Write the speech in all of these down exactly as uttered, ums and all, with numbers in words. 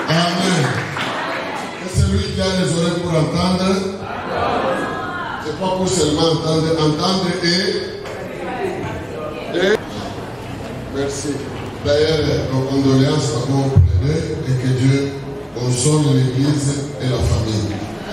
Amen. Et celui qui a les oreilles pour entendre, c'est pas pour seulement entendre, entendre et... et... Merci. D'ailleurs, nos condoléances à vos plaider et que Dieu console l'Église et la famille.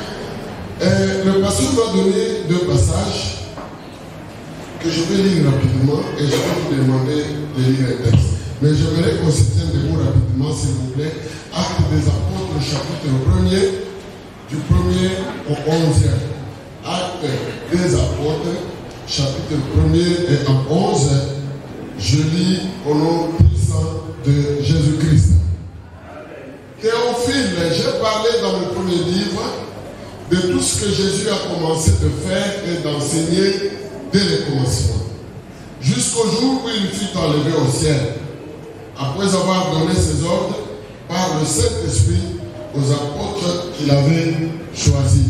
Et le pasteur va donner deux passages que je vais lire rapidement et je vais vous demander de lire le texte. Mais j'aimerais qu'on se tienne debout rapidement, s'il vous plaît. Actes des Apôtres, chapitre premier, du premier au onzième. Actes des Apôtres, chapitre premier et en onze. Je lis au nom puissant de Jésus-Christ. Théophile, j'ai parlé dans le premier livre de tout ce que Jésus a commencé de faire et d'enseigner dès le commencement, jusqu'au jour où il fut enlevé au ciel, après avoir donné ses ordres par le Saint-Esprit aux apôtres qu'il avait choisis.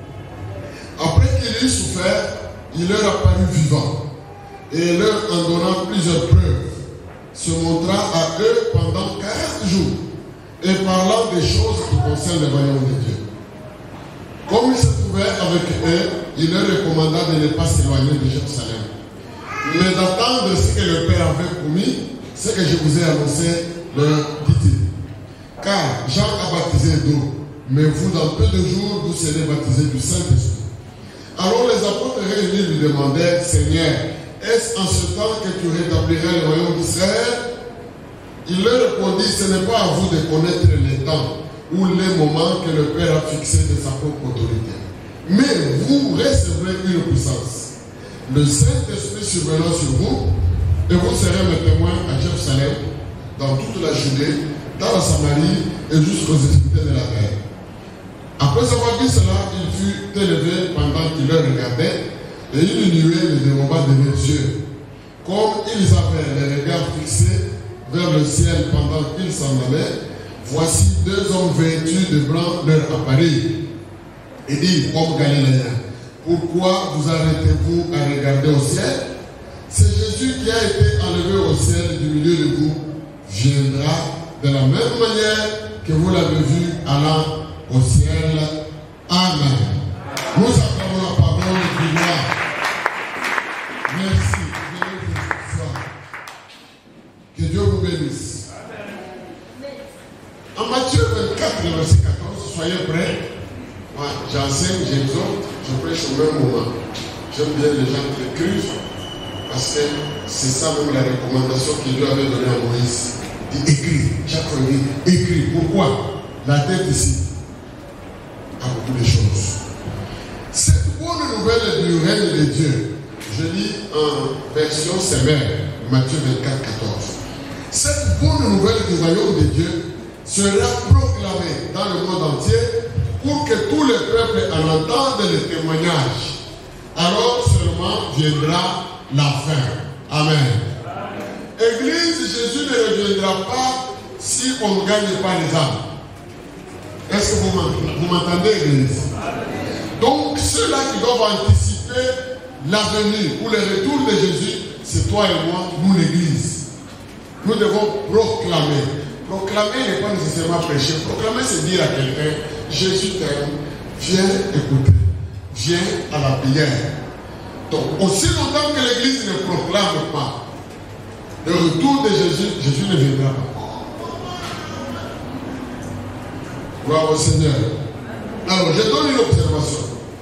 Après qu'il eut souffert, il leur apparut vivant, et leur en donnant plusieurs preuves, se montra à eux pendant quarante jours, et parlant des choses qui concernent le royaume de Dieu. Comme il se trouvait avec eux, il leur recommanda de ne pas s'éloigner de Jérusalem, mais d'attendre ce que le Père avait promis, ce que je vous ai annoncé, leur dit-il. Car Jean a baptisé d'eau, mais vous, dans peu de jours, vous serez baptisés du Saint-Esprit. Alors les apôtres réunis lui demandèrent, Seigneur, est-ce en ce temps que tu rétablirais le royaume d'Israël? Il leur répondit, ce n'est pas à vous de connaître les temps ou les moments que le Père a fixés de sa propre autorité. Mais vous recevrez une puissance. Le Saint-Esprit survenant sur vous, et vous serez mes témoins à Jérusalem, dans toute la Judée, dans la Samarie et jusqu'aux extrémités de la terre. Après avoir dit cela, il fut élevé pendant qu'il leur regardait, et une nuée les déroba de leurs yeux. Comme ils avaient les regards fixés vers le ciel pendant qu'ils s'en allaient, voici deux hommes vêtus de blanc leur apparurent et dit, comme Galiléens, pourquoi vous arrêtez-vous à regarder au ciel? C'est Jésus qui a été enlevé au ciel du milieu de vous, viendra de la même manière que vous l'avez vu allant au ciel. Amen. Nous acclamons la parole de gloire. Merci. Que Dieu vous bénisse. En Matthieu vingt-quatre, verset quatorze, soyez prêts. Moi, j'enseigne, j'exhorte, je prêche au même moment. J'aime bien les gens qui écrivent, parce que c'est ça même la recommandation que Dieu avait donnée à Moïse. Il dit écris, chaque fois il dit écris. Pourquoi? La tête ici a beaucoup de choses. Cette bonne nouvelle du règne de Dieu, je lis en version sévère, Matthieu vingt-quatre, quatorze. Cette bonne nouvelle du royaume de Dieu sera proclamée dans le monde entier pour que tous les peuples en entendent le témoignage. Alors seulement viendra la fin. Amen. Amen. Église, Jésus ne reviendra pas si on ne gagne pas les âmes. Est-ce que vous m'entendez, Église? Donc ceux-là qui doivent anticiper l'avenir ou le retour de Jésus, c'est toi et moi, nous l'Église. Nous devons proclamer. Proclamer n'est pas nécessairement prêcher. Proclamer, c'est dire à quelqu'un, Jésus t'aime, viens écouter, viens à la prière. Donc, aussi longtemps que l'Église ne proclame pas le retour de Jésus, Jésus ne viendra pas. Gloire au Seigneur. Alors, je donne une observation.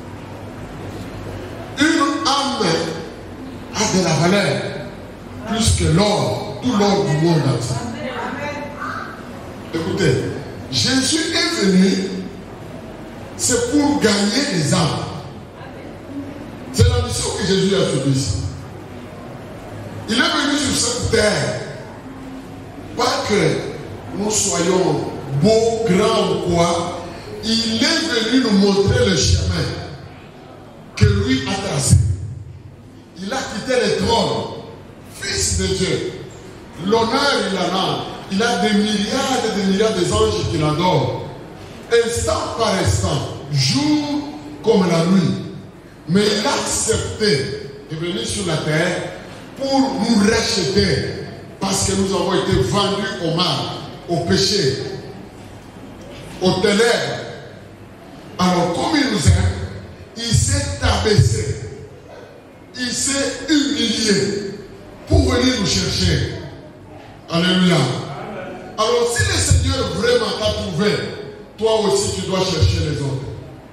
Une âme a de la valeur plus que l'or, tout l'or du monde entier. Écoutez, Jésus est venu, c'est pour gagner les âmes. C'est la mission que Jésus a faite ici. Il est venu sur cette terre, pas que nous soyons beaux, grands ou quoi. Il est venu nous montrer le chemin que lui a tracé. Il a quitté le trône, Fils de Dieu. L'honneur, il en a. Il a des milliards et des milliards d'anges qui l'adorent. Instant par instant, jour comme la nuit. Mais il a accepté de venir sur la terre pour nous racheter. Parce que nous avons été vendus au mal, au péché. aux ténèbres. Alors, comme il nous aime, il s'est abaissé, il s'est humilié pour venir nous chercher. Alléluia. Alors, si le Seigneur vraiment t'a trouvé, toi aussi tu dois chercher les autres.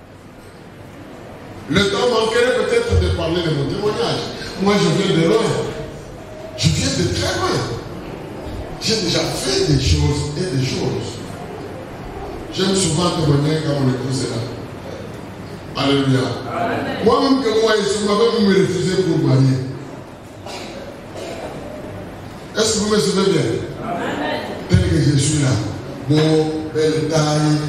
Le temps manquerait peut-être de parler de mon témoignage. Moi, je viens de loin. Je viens de très loin. J'ai déjà fait des choses et des choses. J'aime souvent témoigner quand mon épouse est là. Alléluia. Moi-même que moi, je m'avais me refusé pour marier. Est-ce que vous me suivez bien? Tel que je suis là. Beau, belle taille,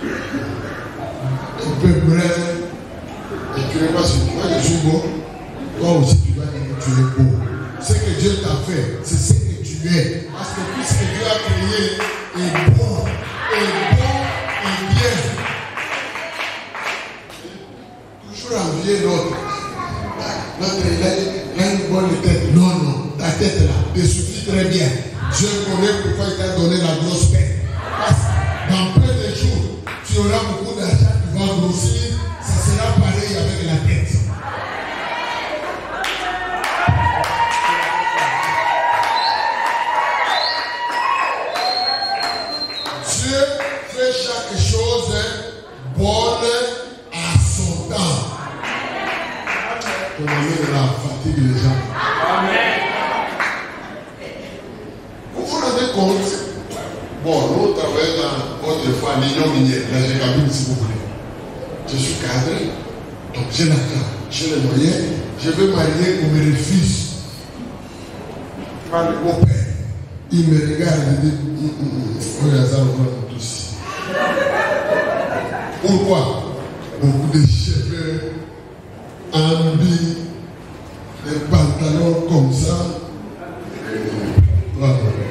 un peu bref. Et tu n'es pas sûr. Moi, je suis beau. Toi aussi, tu dois dire que tu es beau. Ce que Dieu t'a fait, c'est ce que tu es. Parce que tout ce que Dieu a créé est bon, est bon et bien. Toujours envier l'autre. L'autre, il a, il a une bonne tête. Non, non, ta tête là, te suffit très bien. Dieu connaît pourquoi il t'a donné la grosse tête. Parce que dans peu de jours, tu auras beaucoup d'argent, tu vas grossir. Ça sera pareil avec la tête. Dieu fait chaque chose bonne à son temps. Ton ami là fatigue les gens. Vous vous rendez compte? Bon, nous travaillons dans votre fois l'union minière, la Gégabine si vous voulez. Je suis cadré, donc j'ai l'argent, j'ai les moyens, je veux marier, on me refuse. Mon père, il me regarde et dit, oh, il y a ça, on va tous. Pourquoi? Beaucoup de cheveux, ambis, des pantalons comme ça. Voilà.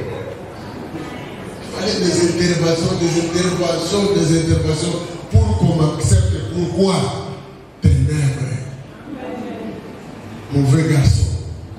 Il fallait des interventions, des interventions, des interventions pour qu'on m'accepte. Pourquoi? Ténèbres. Mauvais garçon.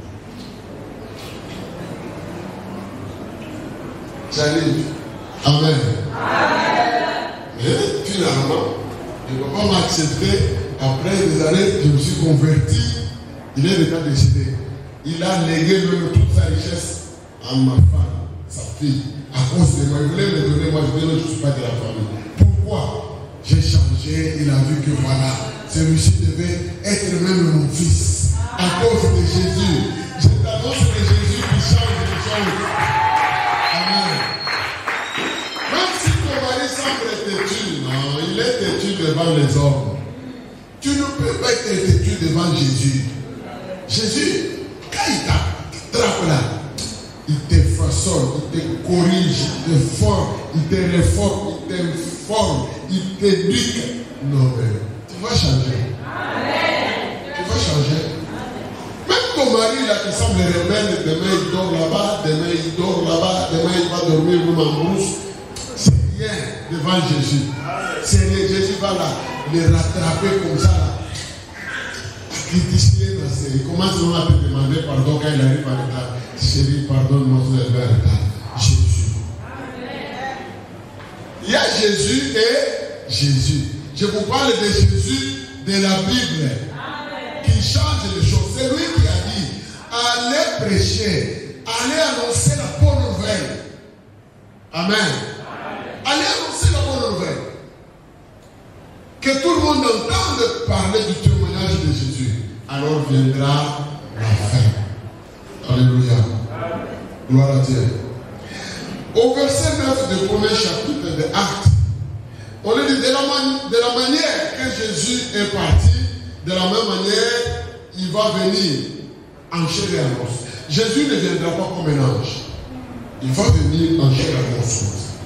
J'arrive. Amen. Mais finalement, il ne va pas m'accepter. Après des années, je me suis converti. Il est déjà décédé. Il a légué même toute sa richesse à ma femme, sa fille. À cause de moi, il voulait me donner, moi je dis non, je ne suis pas de la famille. Pourquoi? J'ai changé, il a vu que voilà, celui-ci devait être même mon fils. À cause de Jésus. Je t'annonce que Jésus qui change les choses. Amen. Même si ton mari semble têtu, non, il est têtu devant les hommes. Tu ne peux pas être têtu devant Jésus. Jésus, quand il t'attrape là, il te façonne, il te corrige, il te forme, il te réforme, il t'informe, il t'éduque. Non, mais tu vas changer. Amen. Tu vas changer. Même ton mari là qui semble rebelle, demain il dort là-bas, demain il dort là-bas, demain il va dormir même en brousse. C'est rien devant Jésus. C'est rien. Jésus va là, les rattraper comme ça. Là. Il commence à te demander pardon quand il arrive en retard. Chérie, pardonne-moi, vous avez un retard. Jésus. Il y a Jésus et Jésus. Je vous parle de Jésus de la Bible. Amen. Qui change les choses. C'est lui qui a dit, allez prêcher, allez annoncer la bonne nouvelle. Amen. Amen. Allez annoncer la bonne nouvelle. Que tout le monde entende parler du témoignage de Jésus. Alors viendra la fin. Alléluia. Gloire à Dieu. Au verset neuf du premier chapitre de Actes, on lui dit de la, man- de la manière que Jésus est parti, de la même manière, il va venir en chair et en os. Jésus ne viendra pas comme un ange. Il va venir en chair et en os.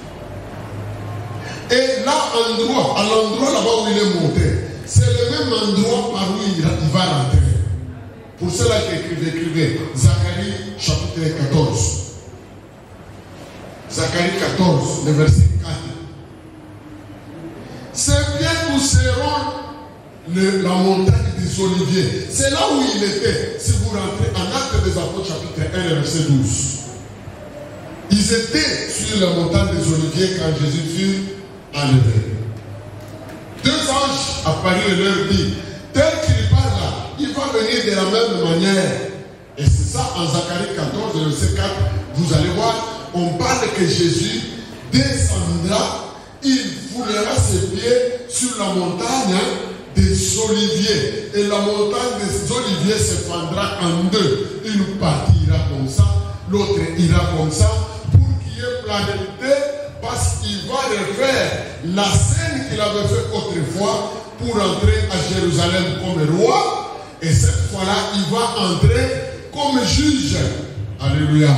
Et là, endroit, à l'endroit là-bas où il est monté, c'est le même endroit par où il va rentrer. Pour cela qu'écrivez, écrivez Zacharie chapitre quatorze. Zacharie quatorze, le verset quatre. C'est bien nous serons le, la montagne des Oliviers. C'est là où il était. Si vous rentrez en Actes des Apôtres chapitre un, le verset douze. Ils étaient sur la montagne des Oliviers quand Jésus fut enlevés. Deux anges apparurent et leur dit, tel qu'il parle là, il va venir de la même manière. Et c'est ça en Zacharie quatorze, verset quatre, vous allez voir, on parle que Jésus descendra, il foulera ses pieds sur la montagne des Oliviers. Et la montagne des Oliviers se fendra en deux. Une partie ira comme ça, l'autre ira comme ça, pour qu'il y ait planète, parce qu'il va refaire la scène qu'il avait faite autrefois pour entrer à Jérusalem comme roi. Et cette fois-là, il va entrer comme juge. Alléluia.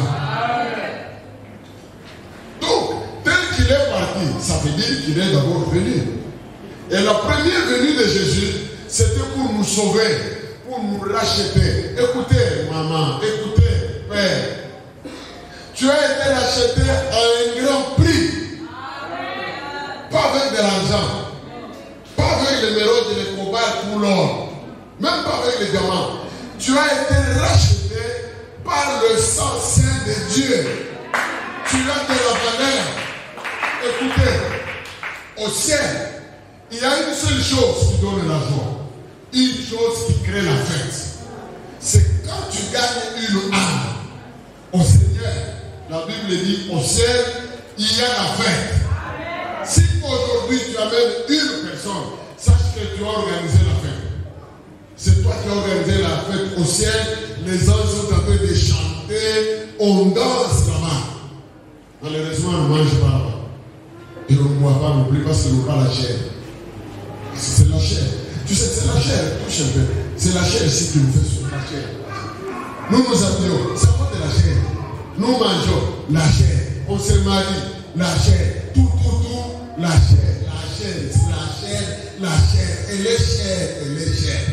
Donc, tel qu'il est parti, ça veut dire qu'il est d'abord venu. Et la première venue de Jésus, c'était pour nous sauver, pour nous racheter. Écoutez, maman, écoutez, père. Tu as été racheté à un grand prix. Pas avec de l'argent. Pas avec les mérodes et les cobayes pour l'or. Même pas avec les diamants. Tu as été racheté par le sang saint de Dieu. Tu as de la valeur. Écoutez, au ciel, il y a une seule chose qui donne la joie. Une chose qui crée la fête. C'est quand tu gagnes une âme au Seigneur. La Bible dit au ciel, il y a la fête. Si aujourd'hui tu amènes une personne, sache que tu as organisé la fête. C'est toi qui as organisé la fête au ciel. Les anges sont en train de chanter. On danse là-bas. Malheureusement, on ne mange pas là-bas. Et on ne boit pas non plus parce qu'on n'a pas la chair. C'est la chair. Tu sais, c'est la chair. Touche un peu. C'est la chair ici qui nous fait sur la chair. Nous nous appelons. C'est pas de la chair. Nous mangeons la chair. On se marie. La chair. Tout, tout, tout. La chair. La chair. C'est la chair. La chair. Elle est chère. Elle est chère.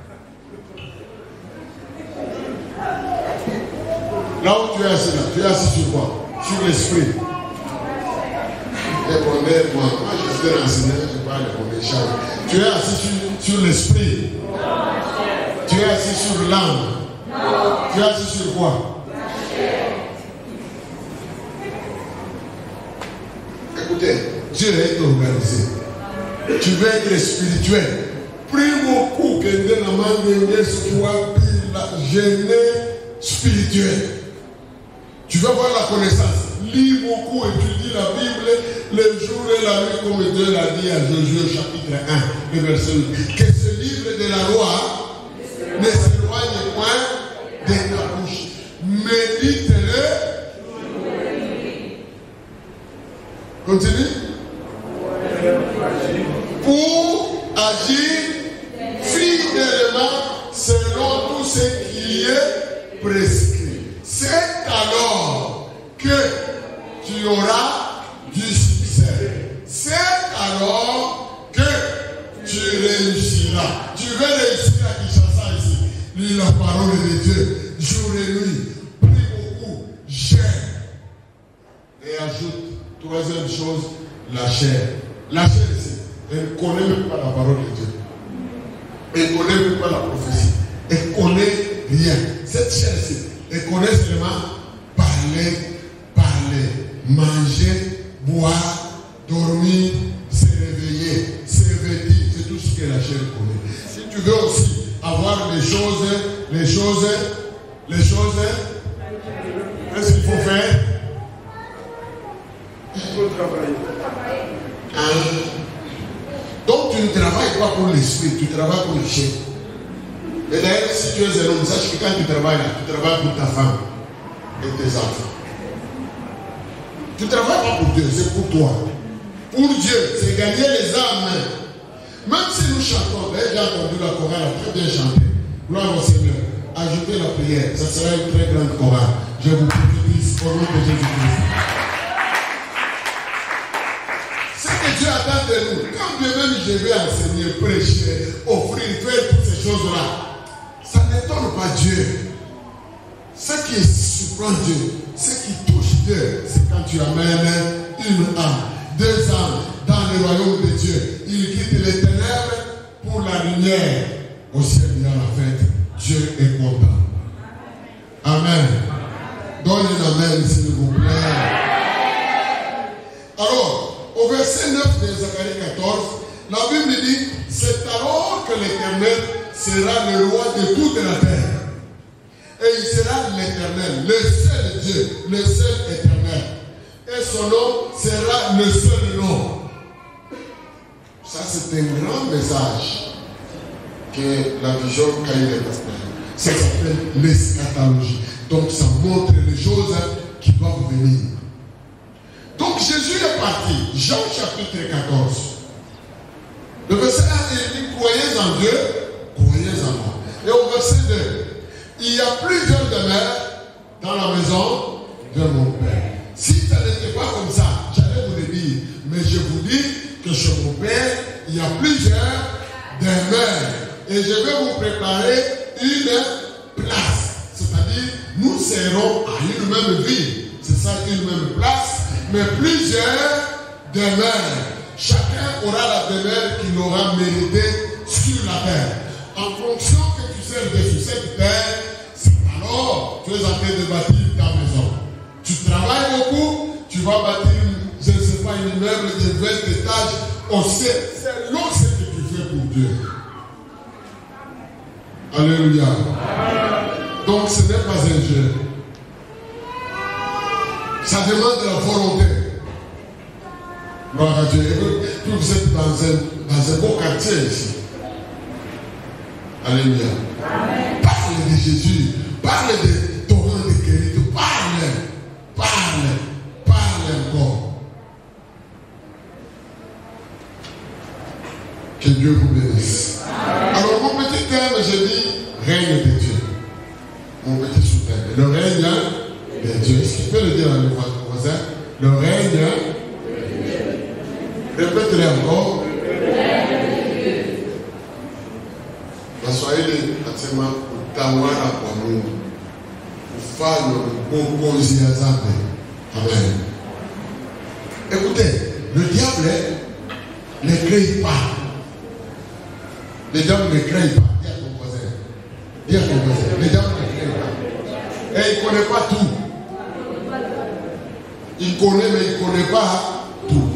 Là où tu es assis là, tu es assis sur quoi? Sur l'esprit. Répondez-moi. Moi, je suis enseignant, je parle de mon échange. Tu es assis sur, sur l'esprit. Tu es assis sur l'âme. Tu es assis sur quoi? Écoutez, Dieu est organisé. Tu veux être spirituel. Prie beaucoup que Dieu n'a pas de soit la gênée spirituelle. Tu vas voir la connaissance. Lis beaucoup, étudie la Bible le jour et la nuit, comme Dieu l'a dit à Josué chapitre un, le verset huit. Que ce livre de la loi ne s'éloigne point de ta bouche. Médite-le. Continue. Pour agir fidèlement selon tout ce qui est prescrit. C'est alors que tu auras du succès. C'est alors que tu réussiras. Tu veux réussir à Kinshasa ici. Lis la parole de Dieu jour et nuit. Prie beaucoup. J'aime. Et ajoute, troisième chose, la chair. La chair ici, elle ne connaît même pas la parole de Dieu. Elle ne connaît même pas la prophétie. Elle ne connaît rien. Cette chair ici, elle connaît seulement parler, parler, manger, boire, dormir, se réveiller, se vêtir. C'est tout ce que la chair connaît. Si tu veux aussi avoir des choses, les choses, les choses, qu'est-ce qu'il faut faire? Il faut travailler. Hein? Donc tu ne travailles pas pour l'esprit, tu travailles pour le chien. Et d'ailleurs, si tu es un homme, sache que quand tu travailles là, tu travailles pour ta femme et tes enfants. Tu ne travailles pas pour Dieu, c'est pour toi. Pour Dieu, c'est gagner les âmes. Même si nous chantons, d'ailleurs j'ai entendu la chorale très bien chanter. Gloire au Seigneur. Ajoutez la prière, ça sera une très grande chorale. Je vous prophétise au nom de Jésus-Christ. Ce que Dieu attend de nous, quand bien même je vais enseigner, prêcher, offrir, faire toutes ces choses-là, ça n'étonne pas Dieu. Ce qui surprend Dieu, ce qui touche Dieu, c'est quand tu amènes une âme, deux âmes dans le royaume de Dieu. Il quitte les ténèbres pour la lumière. Au ciel, il y a la fête. Dieu est content. Amen. Donne un amen, s'il vous plaît. Alors, au verset verset neuf de Zacharie quatorze, la Bible dit, c'est alors que l'Éternel sera le roi de toute la terre. Et il sera l'Éternel, le seul Dieu, le seul Éternel. Et son nom sera le seul nom. Ça, c'est un grand message que la vision Caïn est prospère. Ça s'appelle l'eschatologie. Donc, ça montre les choses qui doivent venir. Donc, Jésus est parti. Jean chapitre quatorze. Le verset un, il dit, croyez en Dieu, croyez en moi. Et au verset deux, il y a plusieurs demeures dans la maison de mon Père. Si ça n'était pas comme ça, j'allais vous le dire. Mais je vous dis que chez mon Père, il y a plusieurs demeures. Et je vais vous préparer une place. C'est-à-dire, nous serons à une même ville. C'est ça, une même place. Mais plusieurs demeures. Chacun aura la demeure qu'il aura méritée sur la terre. En fonction que tu sers sur cette terre, c'est alors tu es en train de bâtir ta maison. Tu travailles beaucoup, tu vas bâtir, je ne sais pas, une immeuble de vingt étages au ciel. C'est là ce que tu fais pour Dieu. Alléluia. Donc ce n'est pas un jeu. Ça demande de la volonté. Gloire à Dieu. Puis vous êtes dans un, dans un beau quartier ici. Alléluia. Amen. Parle de Jésus. Parle de torrent de guérison. Parle. Parle. Parle encore. Que Dieu vous bénisse. Amen. Alors mon petit terme, je dis règne de Dieu. Mon petit sous-terme. Le règne de Dieu. Est-ce qu'il peut le dire à nos voisins? Le règne de Dieu. Répète-le encore. Waswahili nasema utawala kwa Mungu, ufalme uongozi ya zambi. Amen. Écoutez, le diable ne crée pas. Le diable ne crée pas. Dis à ton voisin. Dis à ton voisin. Le diable ne crée pas. Et il ne connaît pas tout. Il connaît, mais il ne connaît pas tout.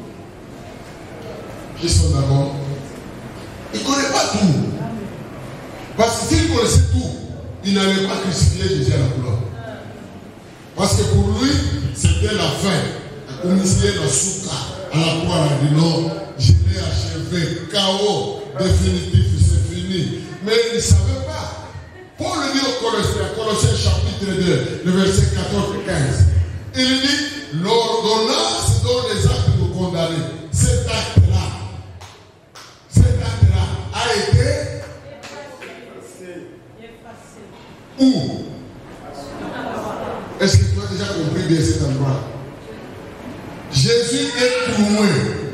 Qui sont d'abord? Il ne connaît pas tout. Parce que s'il connaissait tout, il n'allait pas crucifier Jésus à la croix. Parce que pour lui, c'était la fin. Il initiait la souka à la croix. Il dit non, je l'ai achevé. Chaos définitif, c'est fini. Mais il ne savait pas. Paul le dit au Colossiens, Colossiens chapitre deux, le verset quatorze et quinze. Il dit, l'ordonnance dont les actes nous condamnent, cet acte-là, cet acte-là a été où? Est-ce que tu as déjà compris bien cet endroit? Jésus est cloué.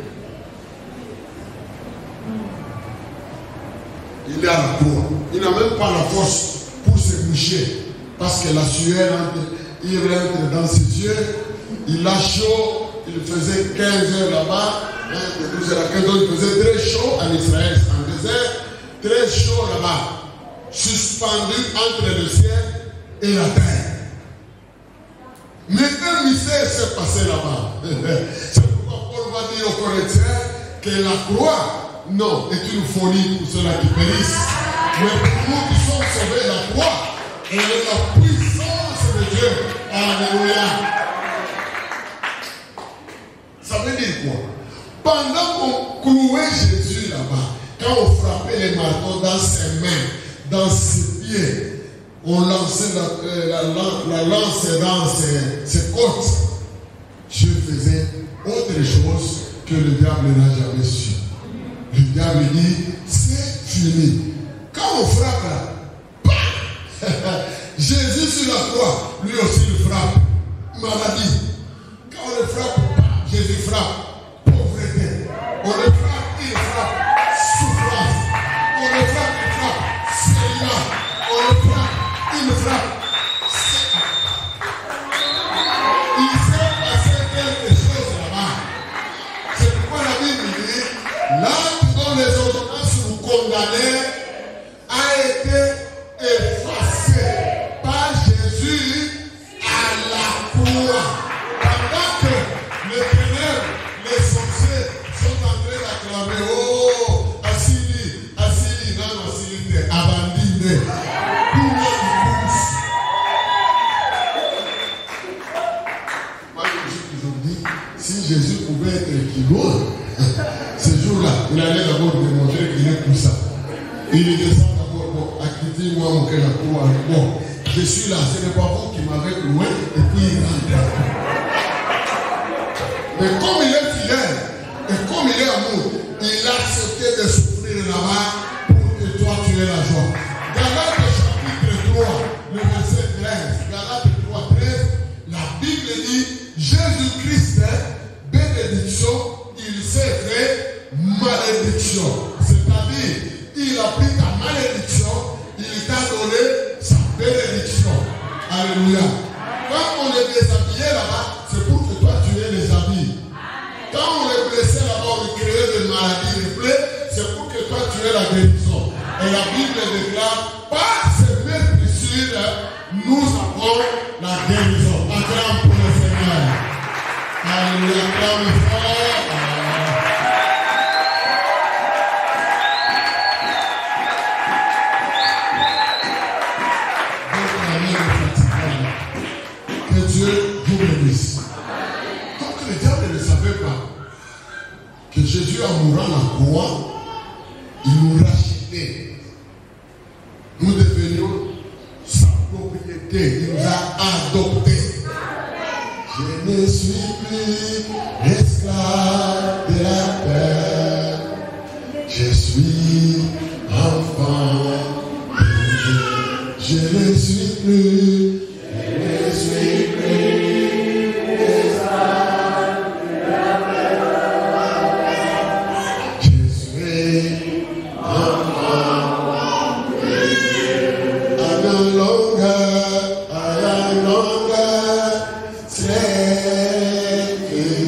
Il est à la croix. Il n'a même pas la force pour se boucher. Parce que la sueur, il rentre dans ses yeux. Il a chaud. Il faisait quinze heures là-bas. De douze heures à quinze heures, il faisait très chaud en Israël, en désert. Très chaud là-bas. Suspendu entre le ciel et la terre. Mais un mystère s'est passé là-bas. C'est pourquoi Paul va dire aux Corinthiens que la croix, non, est une folie pour ceux-là qui périssent. Mais pour nous qui sommes sauvés, la croix, elle est la puissance de Dieu. Alléluia. Ça veut dire quoi? Pendant qu'on clouait Jésus là-bas, quand on frappait les marteaux dans ses mains, dans ses pieds, on lançait la, la, la, la lance dans ses, ses côtes. Dieu faisait autre chose que le diable n'a jamais su. Le diable dit, c'est fini. Quand on frappe là, Jésus sur la croix, lui aussi il frappe. Maladie. Quand on le frappe, Jésus frappe. Pauvreté. On le frappe, il frappe. Souffrance. On le frappe, il frappe. Seigneur. On le frappe, il le frappe. Il s'est passé quelque chose là-bas. C'est pourquoi la Bible dit, l'acte dont les ordonnances vous condamnez a été effacé par Jésus à la croix. Pendant que les ténèbres, les sorciers acclamer, oh, Assili, Assili, non, Assili, Abandine. Tout le monde pousse. Moi, je vous dis, si Jésus pouvait être équivalent, ce jour-là, il allait d'abord démontrer qu'il est puissant. Il descend d'abord, bon, activez-moi mon cœur à toi. Bon, je suis là, ce n'est pas vous qui m'avez loué, et puis il rentre. Mais comme il est fidèle, et comme il est amour, il a accepté de souffrir là-bas pour que toi tu aies la joie. Galates chapitre trois, le verset treize. Galates trois, treize, la Bible dit, Jésus-Christ, bénédiction, il s'est fait malédiction. C'est-à-dire, il a pris ta malédiction, il t'a donné sa bénédiction. Alléluia. Quand on est déshabillé là-bas, c'est pour que toi tu aies les habits. Quand on est blessé là-bas, on crée des maladies, des plaies, c'est pour que toi tu aies la guérison. Et la Bible déclare, par ces meurtrissures, nous avons la guérison. Acclame pour le Seigneur. Alléluia, acclame fort. Que Dieu vous bénisse. Donc le diable ne savait pas que Jésus, en mourant à la croix, il nous rachetait. Nous devenions sa propriété. Il nous a adoptés. Je ne suis plus esclave de la terre. Je suis enfant de Dieu. Je ne suis plus. Je ne suis plus esclave de la terre. Je suis enfant de Dieu. I no longer, I am longer slave.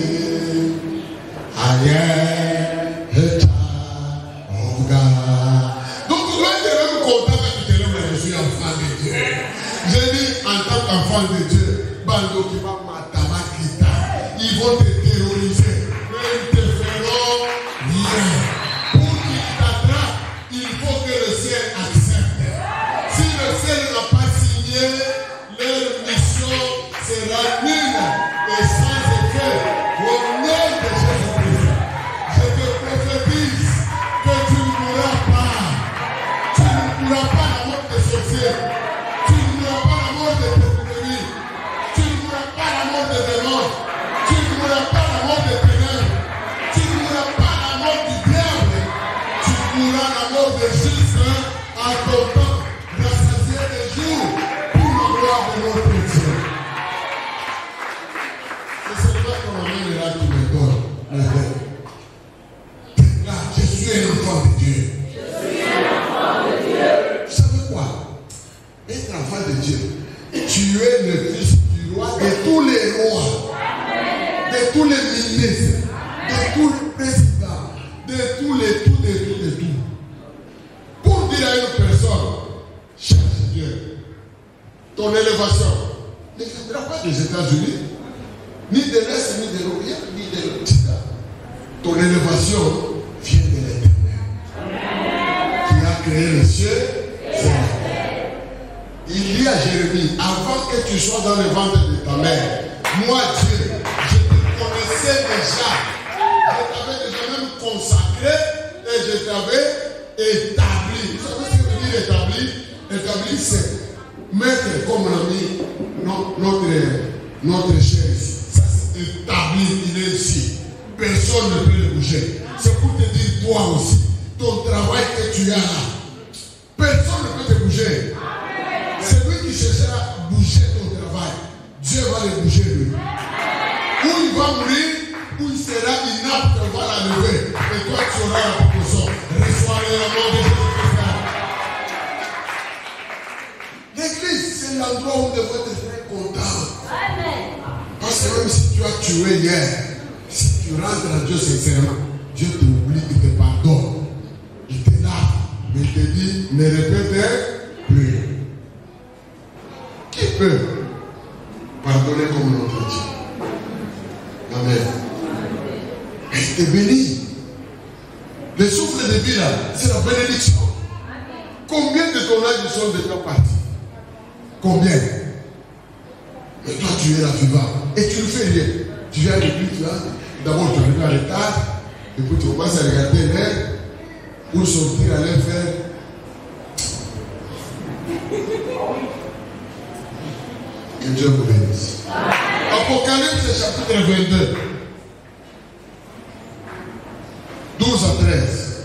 I am a child of God. Donc tu dois être même content quand tu te lèves, je suis enfant de Dieu. J'ai dit en tant qu'enfant de Dieu, Bando qui va m'attaquer, ils vont te terroriser, mais ils te feront rien. Pour qu'ils t'attrapent, il faut que le ciel accepte. Si le ciel n'a pas signé, leur mission sera nulle et sans effet. Au nom de Jésus-Christ, je te prophétise que tu ne mourras pas. Tu ne mourras pas la mort des sorciers. Tu ne mourras pas la mort de tes ennemis. Tu ne mourras pas la mort des démons. Tu ne mourras pas la mort des ténèbres. Tu ne mourras pas la mort du diable. Tu mourras la mort des justes en ton temps, rassasié des jours pour la gloire de notre Dieu. C'est seulement ton amour est là qui me donne le verbe. Là, je suis un enfant de Dieu. Je suis un enfant de Dieu. Vous savez quoi? Être enfant de Dieu, tu es le fils du roi de tous les rois, de tous les ministres, de tous les présidents, de tous les tout, de tout, de tout. Pour dire à une personne, cherche Dieu, ton élévation ne viendra pas des États-Unis, ni de l'Est, ni de l'Orient, ni de l'Occident. Ton élévation vient de l'Éternel, qui a créé les cieux et la terre. Il dit à Jérémie, avant que tu sois dans le ventre de ta mère, moi Dieu, je te connaissais déjà. Je t'avais déjà même consacré et je t'avais établi. Vous savez ce que veut dire établi? Établi, c'est mettre comme on a mis notre, notre chaise. Ça c'est établi, il est ici. Personne ne peut le bouger. C'est pour te dire, toi aussi, ton travail que tu as là, personne ne peut te bouger. C'est lui qui cherchera à bouger ton travail. Dieu va le bouger lui. Ou il va mourir, ou il sera inapte, on va la lever. Et toi tu auras la proposition. Reçois le nom de Jésus-Christ. L'église, c'est l'endroit où on devrait te faire content. Parce que même si tu as tué hier, si tu rentres à Dieu sincèrement, Dieu t'oublie, il te pardonne. Il te lave, mais il te dit, ne répétez plus. Qui peut pardonner comme notre Dieu? Amen. Il te bénit. Le souffle de vie là, c'est la bénédiction. Combien de ton âge sont déjà partis? Combien? Mais toi tu es là, tu vas. Et tu ne fais rien. Tu viens à l'église là, d'abord tu arrives en retard, et puis tu commences à regarder l'heure, pour sortir, aller faire. Que Dieu vous bénisse. Apocalypse chapitre vingt-deux. douze à treize.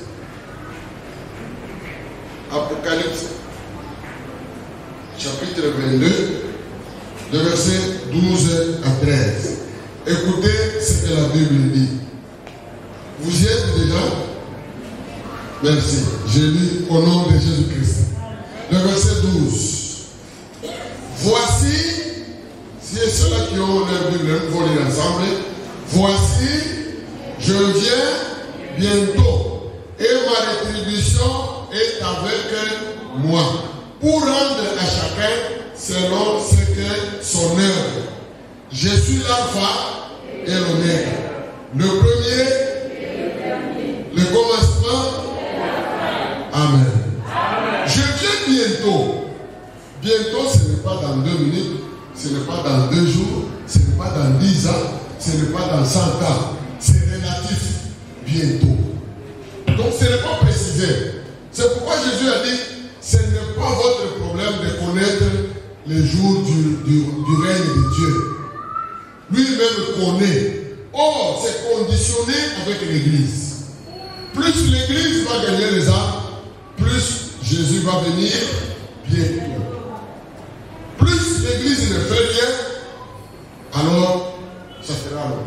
Apocalypse chapitre vingt-deux, le verset douze à treize. Écoutez ce que la Bible dit. Vous y êtes déjà? Merci. Je lis au nom de Jésus-Christ. Le verset douze. Voici, si ceux-là qui ont leur Bible, nous vont lire ensemble. Voici, je viens bientôt et ma rétribution est avec moi pour rendre à chacun selon ce que son œuvre. Je suis l'alpha et l'oméga, le premier, le commencement. Amen. Je viens bientôt. Bientôt, ce n'est pas dans deux minutes, ce n'est pas dans deux jours, ce n'est pas dans dix ans, ce n'est pas dans cent ans. C'est relatif. Bientôt. Donc, ce n'est pas précisé. C'est pourquoi Jésus a dit, ce n'est pas votre problème de connaître les jours du, du, du règne de Dieu. Lui-même connaît. Or, c'est conditionné avec l'Église. Plus l'Église va gagner les âmes, plus Jésus va venir bientôt. Plus l'Église ne fait rien, alors ça sera long.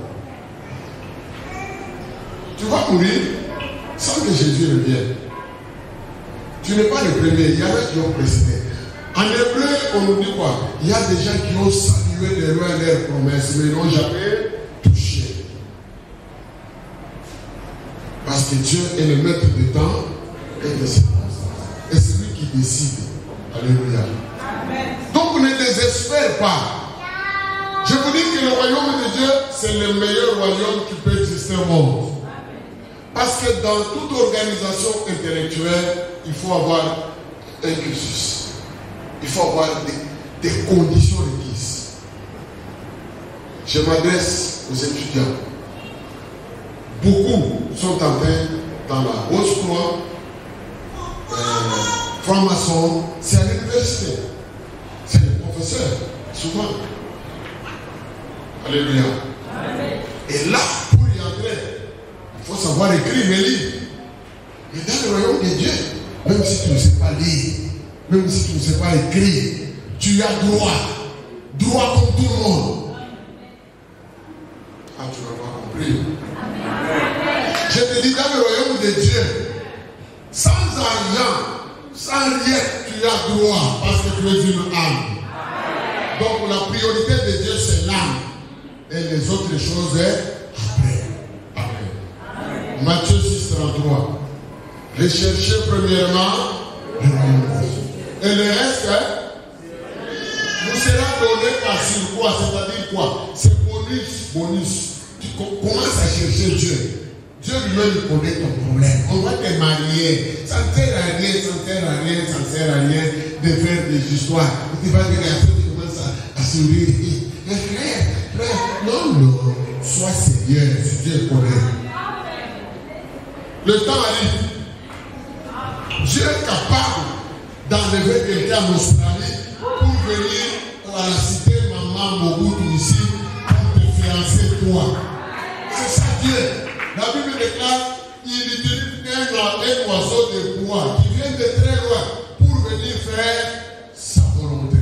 Tu vas mourir sans que Jésus revienne. Tu n'es pas le premier, il y en a qui ont précédé. En hébreu, on nous dit quoi? Il y a des gens qui ont salué de loin leurs promesses, mais ils n'ont jamais touché. Parce que Dieu est le maître du temps et des circonstances. Et c'est lui qui décide. Alléluia. Amen. Donc ne désespère pas. Je vous dis que le royaume de Dieu, c'est le meilleur royaume qui peut exister au monde. Parce que dans toute organisation intellectuelle, il faut avoir un cursus. Il faut avoir des, des conditions requises. Je m'adresse aux étudiants. Beaucoup sont entrés dans la haute croix, euh, franc-maçon, c'est à l'université. C'est les professeurs, souvent. Alléluia. Et là, pour y entrer, il faut savoir écrire les livres. Mais dans le royaume de Dieu, même si tu ne sais pas lire, même si tu ne sais pas écrire, tu as droit. Droit comme tout le monde. Ah, tu vas pas compris. Je te dis, dans le royaume de Dieu, sans argent, sans rien, tu as droit parce que tu es une âme. Donc la priorité de Dieu, c'est l'âme. Et les autres choses, après. Après. Matthieu six, trente-trois. Recherchez premièrement le royaume de Dieu. Et le reste, vous sera donné par sur quoi? C'est-à-dire quoi? C'est bonus, bonus. Tu commences à chercher Dieu. Dieu lui-même connaît ton problème. On va te marier. Ça ne sert à rien, ça ne sert à rien, ça ne sert à rien de faire des histoires. Tu vas dire, après tu commences à, à sourire. Mais frère, frère, non, non. Sois sérieux, si Dieu connaît. Le temps arrive. Dieu est capable d'enlever quelqu'un en Australie pour venir à la cité Maman Mobutu ici pour te fiancer toi. C'est ça Dieu. La Bible déclare il utilise un, un oiseau de bois qui vient de très loin pour venir faire sa volonté.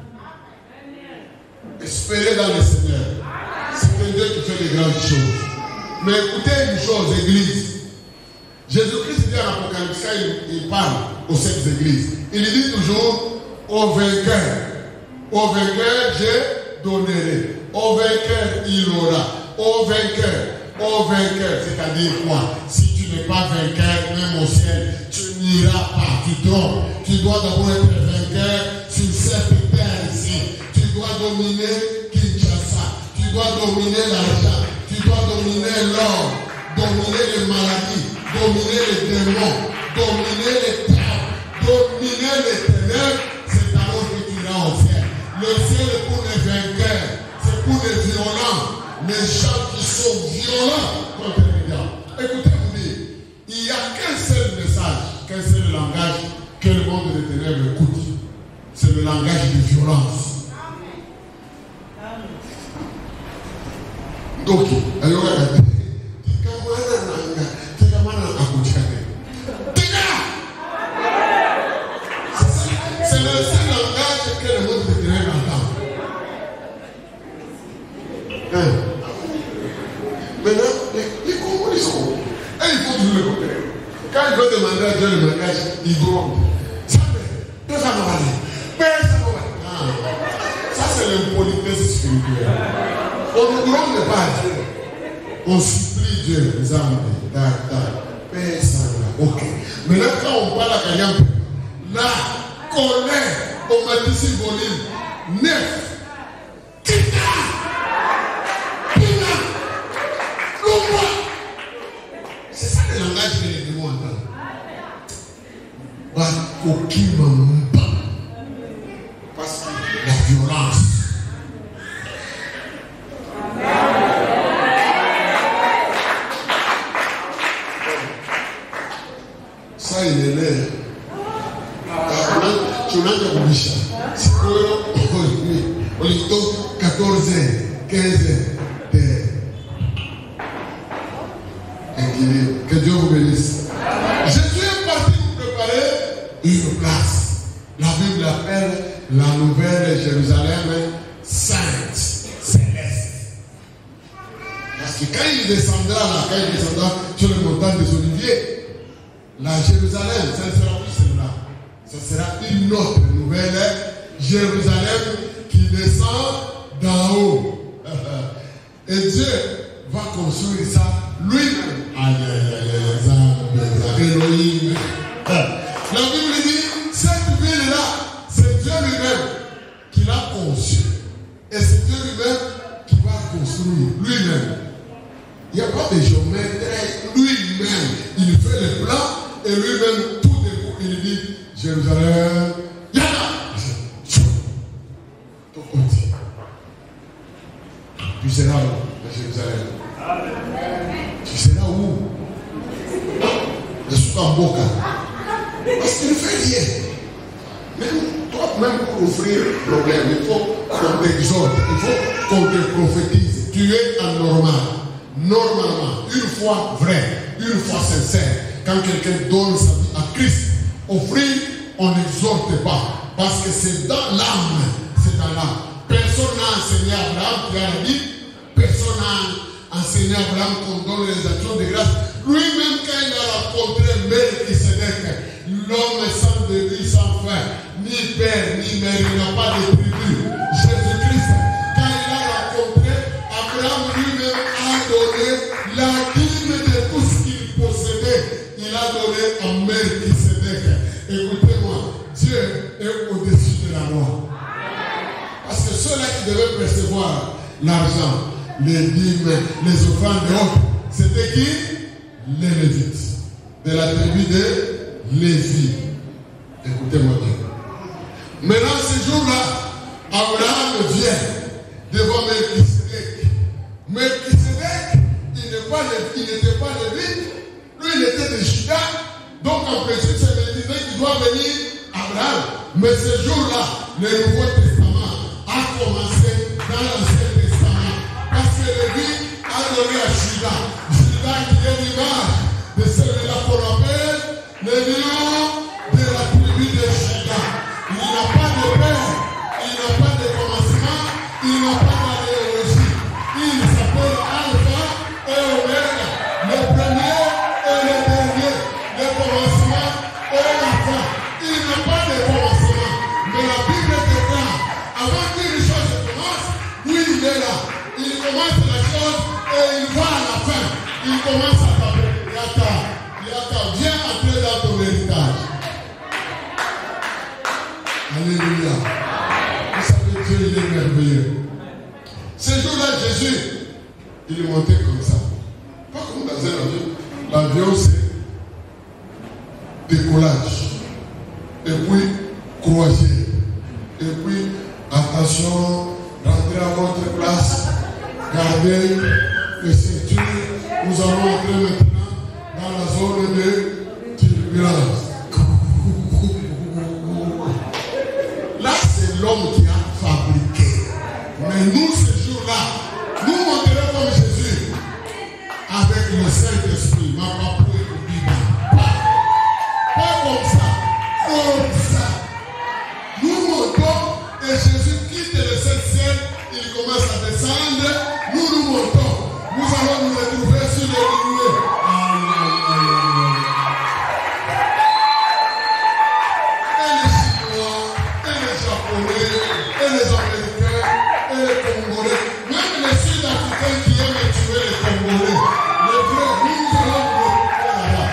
Espérez dans le Seigneur. C'est un Dieu qui fait de grandes choses. Mais écoutez une chose, Église. Jésus-Christ dit en Apocalypse, il, il parle aux sept églises. Il dit toujours au vainqueur. Au vainqueur, je donnerai. Au vainqueur, il aura. Au vainqueur. Au vainqueur, c'est-à-dire quoi? Si tu n'es pas vainqueur, même au ciel, tu n'iras pas, tu trompes. Tu dois d'abord être vainqueur sur cette terre ici. Tu dois dominer Kinshasa. Tu dois dominer l'argent. Tu dois dominer l'or. Dominer les maladies. dominer les démons, dominer les ténèbres, dominer les ténèbres, c'est alors que tu iras au ciel. Le ciel est pour les vainqueurs, c'est pour les violents, les gens qui sont violents contre les diables. Écoutez-vous dire, il n'y a qu'un seul message, qu'un seul langage que le monde des ténèbres écoute. C'est le langage de violence. Donc, alors regardez. C'est le seul langage que le monde des ténèbres entend. Hein? Maintenant, les, les Congolais ils sont. Et il faut toujours le contraire. Quand il veut demander à Dieu le langage, il gronde. Ça fait. Tout ça va aller. Mais ça va aller. Ah. Ça, c'est l'impolitesse spirituelle. On ne gronde pas à Dieu. On supplie Dieu, les âmes. Paix, ça va. Ok. Maintenant, quand on parle à Kanyam, la colère au Matissi volume neuf. Kita! Kita! L'ouvre! C'est ça le langage que les démons entendent. Aucune pas. Parce que la violence. Ça, il est là. Tu n'as pas obligé. C'est on est quatorze heures, quinze heures. Que Dieu vous bénisse. Jésus est parti vous préparer une place. La Bible l'appelle la nouvelle Jérusalem sainte, céleste. Parce que quand il descendra là, quand il descendra sur les montagnes des Oliviers, la Jérusalem, ça ne sera plus celle-là. Ce sera une autre nouvelle Jérusalem qui descend d'en haut. Et Dieu va construire ça lui-même. Elohim. La Bible dit, cette ville-là, c'est Dieu lui-même qui l'a conçue. Et c'est Dieu lui-même qui va construire lui-même. Il n'y a pas de géomètre, lui-même. Il fait les plans et lui-même tout découvre. Il dit, Jérusalem, Yana. Tu seras où, à Jérusalem? Tu seras où? Je suis en Boca. Parce qu'il ne fait rien. Même toi-même pour offrir le problème, il faut qu'on t'exhorte, il faut qu'on te prophétise. Tu es anormal. Normalement, une fois vrai, une fois sincère, quand quelqu'un donne sa vie à Christ, offrir, on n'exhorte pas. Parce que c'est dans l'âme. C'est dans l'âme. Personne n'a enseigné à Abraham, tu as dit, personne n'a enseigné à Abraham qu'on donne les actions de grâce. Lui-même, quand il a rencontré Melchisedec, l'homme sans début, sans fin, ni père, ni mère, il n'a pas de tribu. Jésus-Christ, quand il a rencontré, Abraham lui-même a donné la dîme de tout ce qu'il possédait. Il a donné à Melchisedec. Écoutez-moi, Dieu est au-dessus de la loi. Parce que ceux-là qui devaient percevoir l'argent, les dîmes, les offrandes et autres, c'était qui? Les Lévites. De la tribu de Lévi. Écoutez-moi bien. Maintenant, ce jour-là, Abraham vient devant Melchisedec. Melchisedec, il n'était pas Lévite. Lui, il était de Juda. Donc, en principe, c'est Melchisedec qui doit venir Abraham. Mais ce jour-là, le Nouveau Testament a commencé dans l'Ancien Testament. Parce que Lévi a donné à Juda. Juda qui est l'image de celui-là qu'on appelle le lion de la tribu de Juda. Il n'a pas de père, il n'a pas de commencement, il n'a pas d'idéologie. Il s'appelle Alpha et Omega, le premier et le dernier, le commencement et la fin. Il n'a pas de commencement. Mais la Bible déclare, avant qu'une chose commence, lui il est là. Il commence la chose et il va à la fin. Il commence à t'appeler. Yaka, Yaka, viens entrer dans ton héritage. Alléluia. Vous savez, Dieu, il est merveilleux. Ce jour-là, Jésus, il est monté comme ça. Pas comme dans un avion. L'avion, c'est décollage. Et puis, croisière. Et puis, attention, rentrez à votre place, gardez les ceintures. Nous allons entrer maintenant dans la zone de turbulence. Là, c'est l'homme qui a fabriqué. Mais nous, ce jour-là, nous monterons comme Jésus avec le Saint-Esprit. Ma papa est pas, pas comme ça, comme ça. Nous montons et Jésus quitte le Saint-Ciel. Il commence à descendre. Nous nous montons. Nous allons nous retrouver sur les nuées. Et les Chinois, et les Japonais, et les Américains, et les Congolais, même les Sud-Africains qui aiment tuer les Congolais, les frères, nous allons nous retrouver là-bas.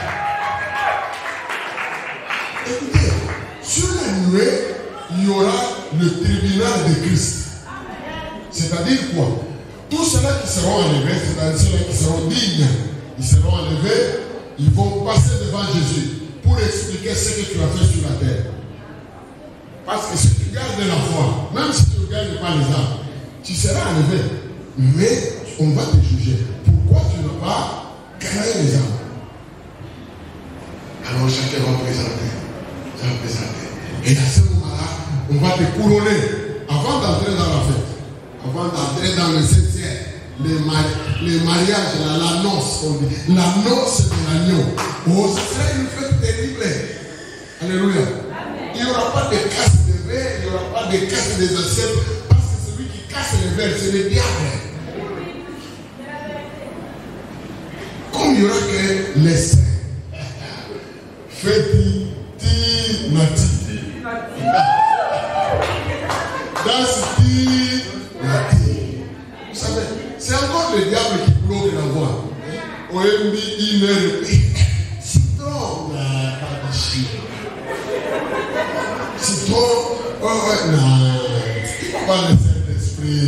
Écoutez, sur la nuée, il y aura le tribunal de Christ. C'est-à-dire quoi? Tous ceux-là qui seront enlevés, c'est-à-dire ceux-là qui seront dignes, ils seront enlevés, ils vont passer devant Jésus pour expliquer ce que tu as fait sur la terre. Parce que si tu gardes la foi, même si tu ne gagnes pas les âmes, tu seras enlevé. Mais on va te juger. Pourquoi tu n'as pas gagné les âmes? Alors chacun va présenter. Ça va présenter. Et à ce moment-là, on va te couronner avant d'entrer dans la fête. Avant d'entrer dans le septième, les, mari les mariages, la, la noce, on dit. La noce de l'agneau. Oh, ce sera une fête terrible. Alléluia. Amen. Il n'y aura pas de casse de verre, il n'y aura pas de casse des assiettes, parce que celui qui casse les verres, c'est le diable. Comme il n'y aura que les saints. Feti, ti, nati. Dans ce ti, vous savez, c'est encore le diable qui bloque la voie. On a mis une heure. Citron, pas de chien. Citron, oh ouais, non. Pas le Saint-Esprit.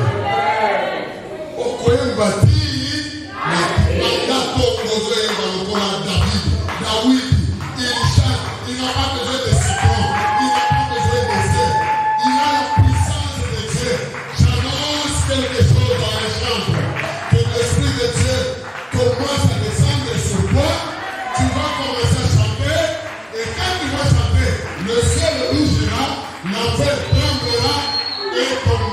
Au coin bâti, la tombe de David. David, il chante, il n'a pas besoin de citron, il n'a pas besoin de sel. Il a la puissance de Dieu. J'annonce quelque chose dans les chambres. Que l'Esprit de Dieu commence à descendre sur toi. Tu vas commencer à chanter. Et quand tu vas chanter, le ciel rougira, l'enfer tremblera et ton...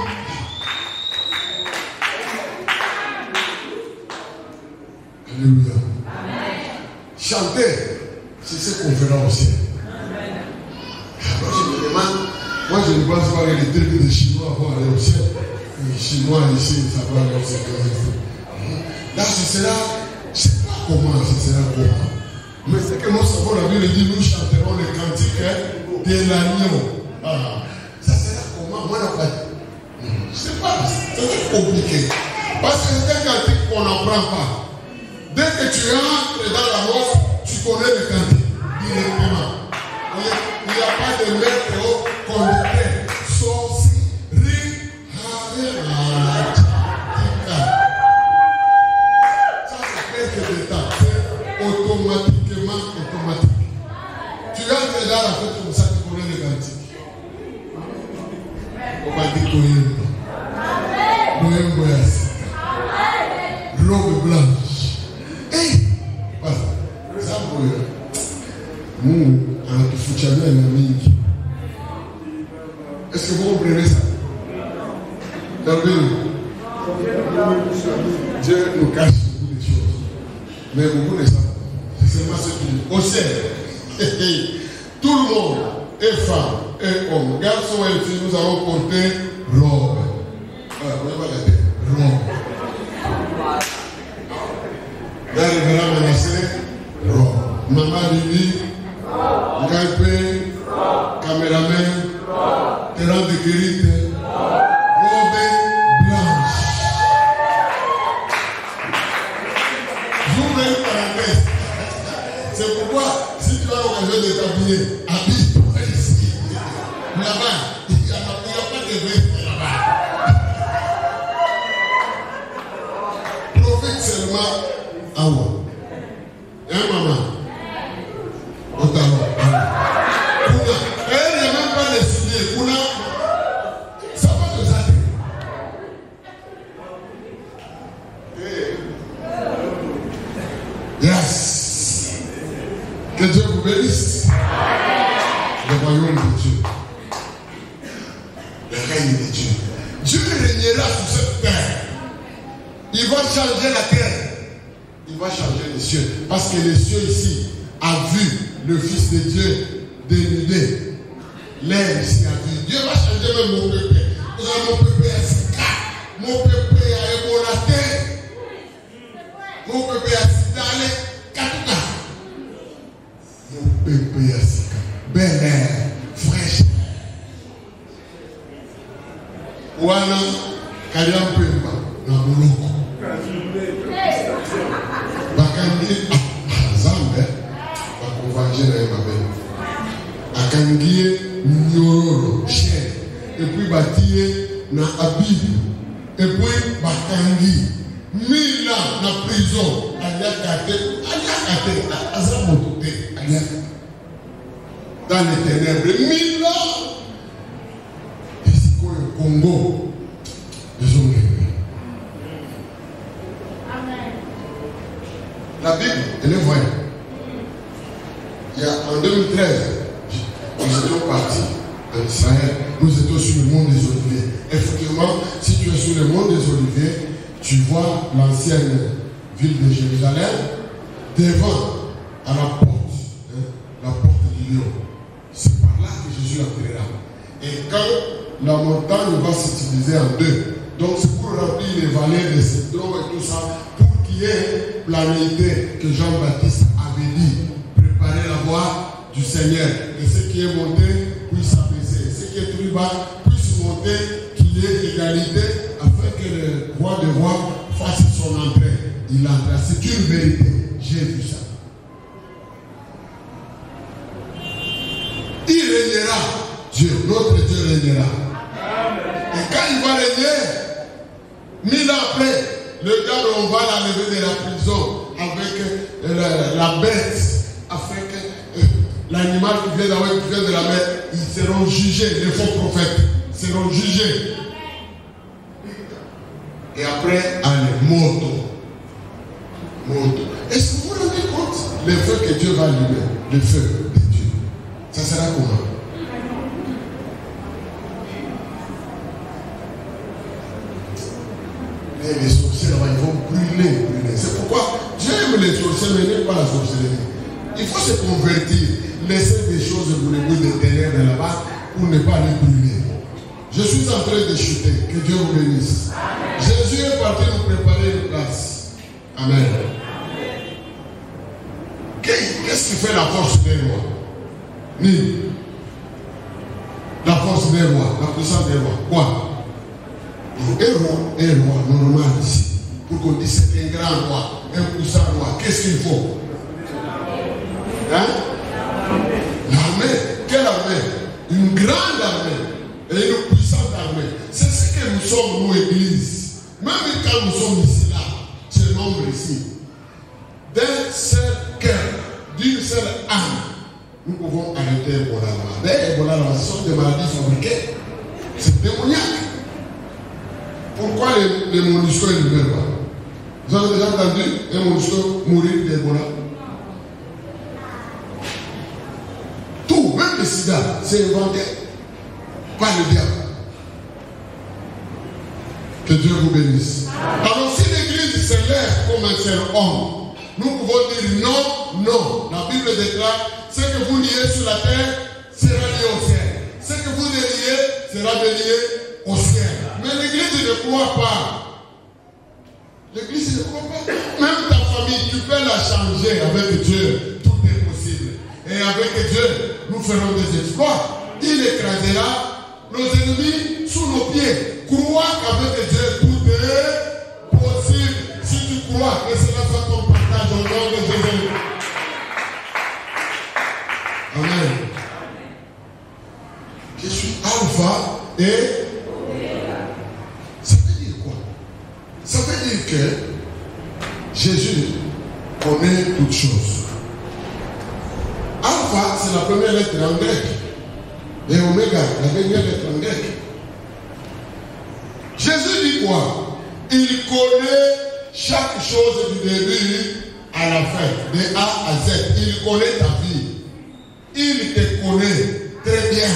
Alléluia. Chanter, c'est ce qu'on fera au ciel. Alors je me demande, moi je ne pense pas que les trucs de Chinois vont aller au ciel. Les Chinois ici, ça va aller au ciel. Là ce sera, je ne sais pas comment, ce sera comment. Mais c'est que nous savons, la Bible dit, nous chanterons les cantiques de l'agneau. Ah, ça sera comment? Moi je ne sais pas, c'est compliqué. Parce que c'est un cantique qu'on n'apprend pas. Dès que tu entres dans la noce, tu connais le cantique directement. Il n'y a pas de maître au conducteur. Sauci, ri, ha, ça c'est quelques détails. C'est automatiquement automatique. Tu entres dans la fête comme ça, tu connais le cantique. On va dire Toyemba. Toyemba Yassi. Robe blanche. Hey! Voilà. Ça, nous, en Fouchamé, en Amérique. Est-ce que vous comprenez ça? Dieu nous cache beaucoup de choses. Mais beaucoup ne savent pas. C'est seulement ce qu'il dit. Au ciel, tout le monde, et femmes, et hommes, garçons et filles, nous allons porter robe. Voilà, vous voyez la tête. Robe. Là, le verra menacé, robe. Maman Lili, Gaipé, caméraman, terrain de guérite, robe blanche. J'ouvre une parenthèse. C'est pourquoi, si tu as l'occasion de t'habiller, habille-toi ici. Là-bas, il n'y a pas de veste là-bas. Profite seulement. Ah ouais. Hein, maman? Au talon. Que Dieu vous bénisse. Le royaume de Dieu. Le règne de Dieu. Dieu régnera sur cette terre. Il va changer la terre. Il va changer les cieux. Parce que les cieux ici a vu le Fils de Dieu dénudé. L'air ici a vu. Dieu va changer même mon peuple. Mon peuple est Sika. Mon peuple est Ebola. Mon peuple est Sidale. Katuka. Mon peuple est Sika. Bel air. Fraîche. Wana Kariampemba. Na Moloko. Bakangi Zambe. Bakonvanger na Emabe. Akangie Nyororo. Chien. Et puis bâtir na Abib. Et puis Bakangi. Mille ans na prison. Aliakate. Aliakate. Azamotote. Aliakate. Dans les ténèbres. Mille ans. Et c'est quoi le Congo? Les hommes. La Bible, elle est voyante. Il y a en deux mille treize, nous étions partis en Israël, nous étions sur le mont des Oliviers. Effectivement, si tu es sur le mont des Oliviers, tu vois l'ancienne ville de Jérusalem devant à la porte, hein, la porte du lion. C'est par là que Jésus entrera. Et quand la montagne va s'utiliser en deux, donc c'est pour remplir les vallées de Cédron et tout ça, pour qu'il y ait planéité que Jean-Baptiste avait dit, préparer la voie du Seigneur. Et ce qui est monté puisse s'abaisser. Ce qui est plus bas puisse monter, qu'il y ait égalité, afin que le roi des rois fasse son entrée. Il entra. C'est une vérité. J'ai vu ça. Il régnera. Dieu, notre Dieu régnera. Et quand il va régner, mille ans après, le gars, on va l'enlever de la prison avec la, la bête, afin que euh, l'animal qui vient, qui vient de la mer, ils seront jugés, les faux prophètes seront jugés. Et après, allez, moto. Moto. Est-ce que vous vous rendez compte? Le feu que Dieu va allumer, le feu de Dieu, ça sera comment? Et les sorciers là-bas, ils vont brûler, brûler. C'est pourquoi j'aime les sorciers, mais n'aime pas la sorcellerie. Il faut se convertir, laisser des choses pour les bouts des ténèbres là-bas pour ne pas les brûler. Je suis en train de chuter. Que Dieu vous bénisse. Amen. Jésus est parti nous préparer une place. Amen. Amen. Qu'est-ce qui fait la force des rois? Ni la force des rois, la puissance des rois. Quoi? Un roi, un roi normal ici. Pour qu'on dise c'est un grand roi, un puissant roi. Qu'est-ce qu'il faut? Hein? L'armée. Quelle armée? Une grande armée. Et une puissante armée. C'est ce que nous sommes, nous, église. Même quand nous sommes ici, là, ce nombre ici, d'un seul cœur, d'une seule âme, nous pouvons arrêter Ebola là-bas. Mais Ebola là-bas, ce sont des maladies fabriquées. C'est démoniaque. Pourquoi les, les monuscos ne meurent pas? Vous avez déjà entendu un monusco mourir d'Ebola? Tout, même le sida, c'est inventé par le diable. Que Dieu vous bénisse. Alors si l'église se lève comme un seul homme, nous pouvons dire non, non. La Bible déclare, ce que vous liez sur la terre sera lié au ciel. Ce que vous déliez sera délié au ciel. Mais l'église ne croit pas. L'église ne croit pas. Même ta famille, tu peux la changer avec Dieu. Tout est possible. Et avec Dieu, nous ferons des exploits. Il écrasera nos ennemis sous nos pieds. Crois qu'avec Dieu, tout est possible. Si tu crois que cela soit ton partage au nom de Jésus. Amen. Je suis alpha et ça veut dire quoi? Ça veut dire que Jésus connaît toutes choses. Alpha, c'est la première lettre en grec. Et oméga, la dernière lettre en grec. Jésus dit quoi? Il connaît chaque chose du début à à la fin, de A à Z. Il connaît ta vie. Il te connaît très bien.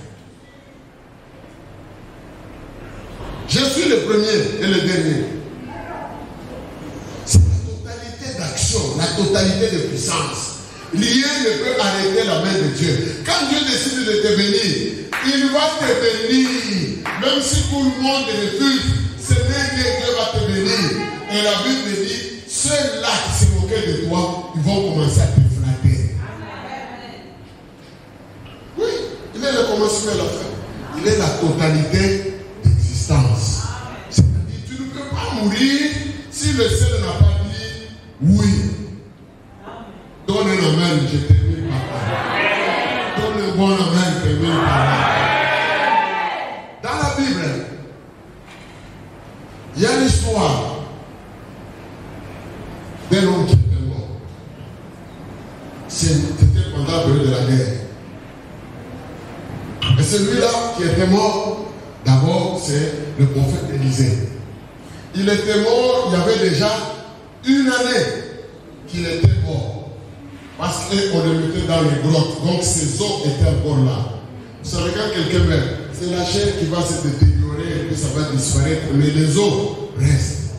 Je suis le premier et le dernier. C'est la totalité d'action, la totalité de puissance. Rien ne peut arrêter la main de Dieu. Quand Dieu décide de te bénir, il va te bénir. Même si tout le monde refuse, ce n'est que Dieu va te bénir. Et la Bible dit, ceux-là qui se moquaient de toi, ils vont commencer à te flatter. Oui, il est le commencement et la fin. Il est la totalité d'existence. C'est-à-dire, tu ne peux pas mourir si le ciel n'a pas dit oui. Donne un amen, je termine par là. Donne un bon amen, je termine par là. Dans la Bible, il y a l'histoire d'un homme qui était mort. C'était pendant la période de la guerre. Et celui-là qui était mort, d'abord, c'est le prophète Élisée. Il était mort, il y avait déjà une année qu'il était mort. Parce qu'on le mettait dans les grottes. Donc ses os étaient encore là. Vous savez, quand quelqu'un meurt, c'est la chair qui va se détériorer et puis ça va disparaître. Mais les os restent.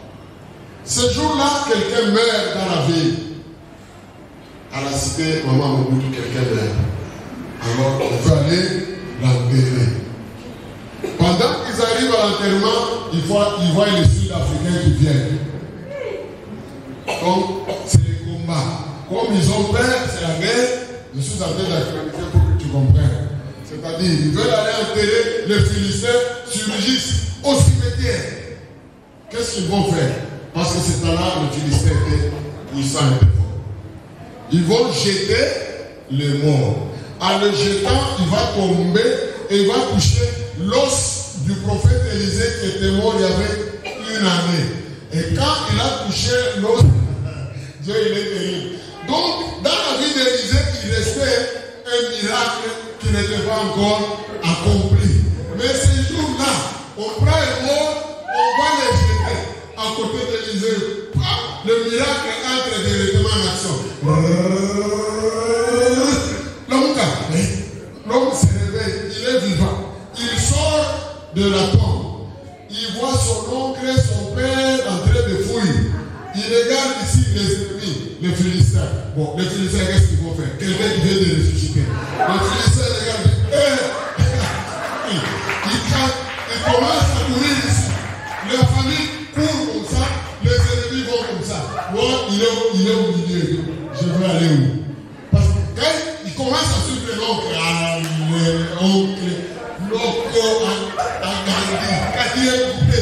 Ce jour-là, quelqu'un meurt dans la ville. À la cité, maman Mobutu, quelqu'un meurt. Alors, on veut aller l'enterrer. Pendant qu'ils arrivent à l'enterrement, ils voient, ils voient les Sud-Africains qui viennent. Donc, c'est les combats. Comme ils ont peur, c'est la guerre, je suis en train d'actualiser pour que tu comprennes. C'est-à-dire, ils veulent aller enterrer les Philistins, surgissent au cimetière. Qu'est-ce qu'ils vont faire? Parce que c'est là le Philistin était puissant et fort. Ils vont jeter les morts. En le jetant, il va tomber et il va toucher l'os du prophète Élisée qui était mort il y avait une année. Et quand il a touché l'os, Dieu il est terrible. Donc, dans la vie d'Élisée, il restait un miracle qui n'était pas encore accompli. Mais ces jours-là, on prend les morts, on va les jeter à côté d'Élisée. Le miracle entre directement en action. L'homme l'homme se réveille, il est vivant. Il sort de la tombe. Il voit son oncle et son père en train de fouiller. Il regarde ici les ennemis, les Philistins. Bon, les Philistins, qu'est-ce qu'ils vont faire? Quelqu'un qui vient de ressusciter. Les Philistins regardent. Eh! il, il commence à courir ici. La famille court comme ça. Les ennemis vont comme ça. Moi, il est, il est au milieu. Je veux aller où? Parce que quand il commence à suivre l'oncle, ah, l'oncle, l'oncle a, a grandi. Quand il est coupé.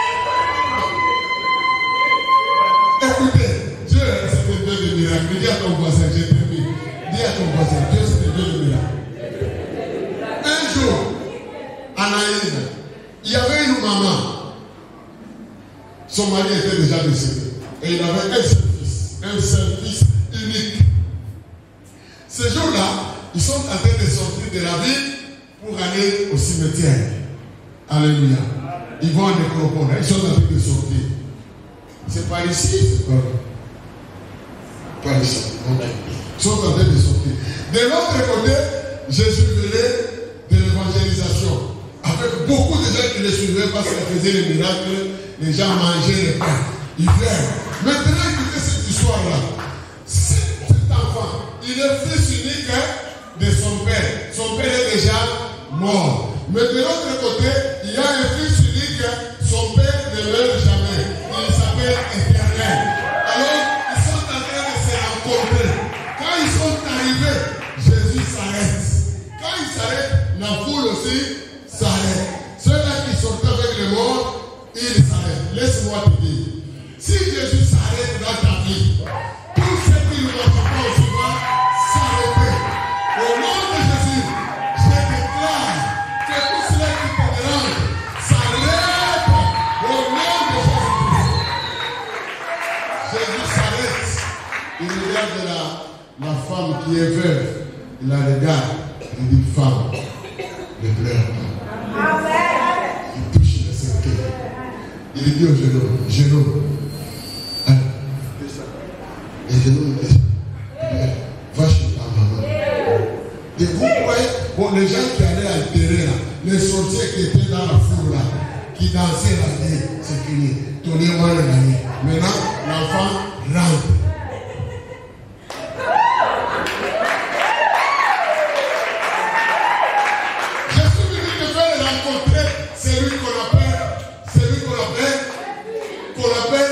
Écoutez, Dieu, c'est un Dieu de miracle. Dis à ton voisin, j'ai terminé. Dis à ton voisin, Dieu, c'est un Dieu de miracle. Un jour, à Naïm, il y avait une maman. Son mari était déjà décédé. Et il avait un seul fils. Un seul fils unique. Ce jour-là, ils sont en train de sortir de la ville pour aller au cimetière. Alléluia. Ils vont en nécropole. Ils sont en train de sortir. C'est par ici, c'est par, par ici. Ils sont en train de sortir. De l'autre côté, Jésus venait de l'évangélisation. Avec beaucoup de gens qui le suivaient parce qu'il faisait les miracles, les gens mangeaient les pains. Ils viennent. Maintenant, écoutez cette histoire-là. Cet enfant, il est fils unique de son père. Son père est déjà mort. Mais de l'autre côté, il y a un fils unique, son père ne meurt jamais. Il s'appelle Éternel. Alors, ils sont en train de se rencontrer. Quand ils sont arrivés, Jésus s'arrête. Quand il s'arrête, la foule aussi s'arrête. Ceux-là qui sortent avec les morts, ils s'arrêtent. Laisse-moi te dire. Si Jésus s'arrête dans ta vie, tout ce qui ne marche pas aussi va s'arrêter. Au nom de Jésus, je déclare que tout cela qui te dérange s'arrête. Au nom de Jésus. Jésus s'arrête. Il regarde la, la femme qui est veuve. Il la regarde. Il dit, femme, ne pleure pas. Il touche le cercueil. Il dit au genou, genou. Et vous voyez, bon, les gens qui allaient altérer là, les sorciers qui étaient dans la foule là, qui dansaient là, c'est fini. Tony Wan a gagné. Maintenant, l'enfant rentre. Jésus venu te faire rencontrer celui qu'on appelle, celui qu'on appelle, qu'on appelle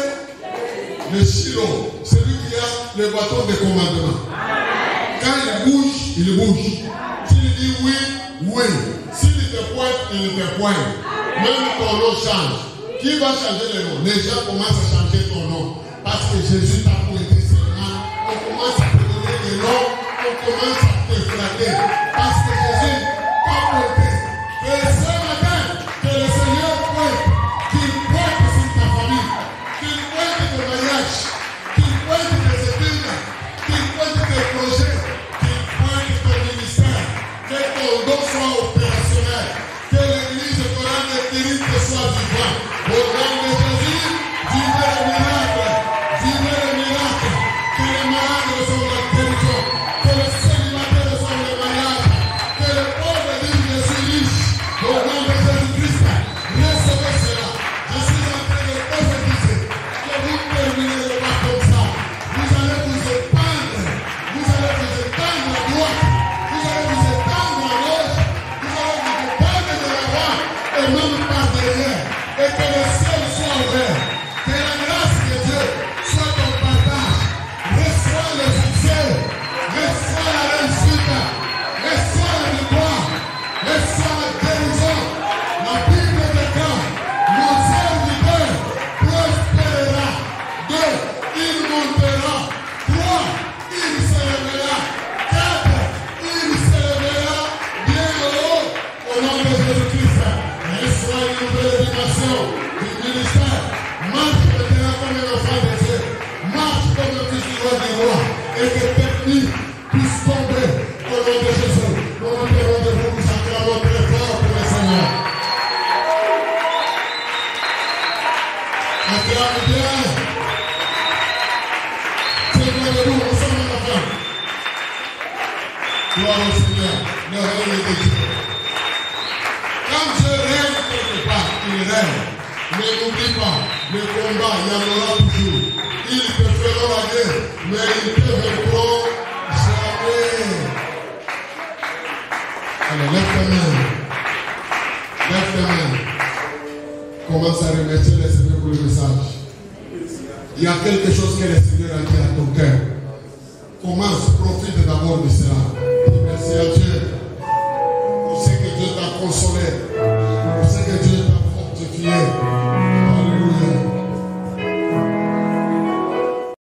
le Shiloh, celui qui a le bâton de commandement. Quand il bouge, il bouge. S'il dit oui, oui. S'il te pointe, il te pointe. Même ton nom change. Qui va changer le nom? Les gens commencent à changer ton nom. Parce que Jésus t'a pointé seulement. On commence à te donner des noms. On commence à te flatter. Parce que Jésus t'a pointé. Et ce matin, que le Seigneur pointe. Qu'il pointe sur ta famille. Qu'il pointe ton mariage. Qu'il pointe tes études. Qu'il pointe tes projets. Qu'il pointe ton ministère. Que ton don soit opérationnel. Que l'église corane éthérique soit vivante. Au nom de Jésus, vivez le miracle. Vivez le miracle. Que les malades reçoivent la guérison. Que les célibataires reçoivent le mariage. Que les pauvres disent je suis riche. Au nom de Jésus-Christ, recevez cela. Je suis en train de prophétiser que vous ne terminerez pas comme ça. Vous allez vous épandre. Vous allez vous épandre à droite. Vous allez vous épandre à gauche. Vous allez vous épandre de l'avant et même par derrière. Et que le ciel soit ouvert. Que la grâce de Dieu soit ton partage. Reçois le succès. Reçois la réussite. Reçois la victoire. Reçois la guérison. La Bible déclare, mon serviteur prospérera. Deux, il montera. Trois, il se lèvera. Quatre, il se lèvera bien haut. Au nom de Jésus-Christ. Reçois une nouvelle dimension du ministère. Marche maintenant comme un enfant de Dieu. Marche comme un fils du roi du roi. Et que tes nuits puissent tomber au nom de Jésus. Nous nous tenons debout, nous acclamons très fort pour le Seigneur. Acclame bien. Seigneur de nous, nous sommes en enfant. Gloire au Seigneur, le règne de Dieu. Quand Dieu règne quelque part, il règne. Mais n'oublie pas, le combat, il y en aura toujours. Ils te feront la guerre, mais ils te vaincront jamais. Alors, lève ta main. Lève ta main. Commence à remercier le Seigneur pour le message. Il y a quelque chose que le Seigneur a dit à ton cœur. Commence, profite d'abord de cela.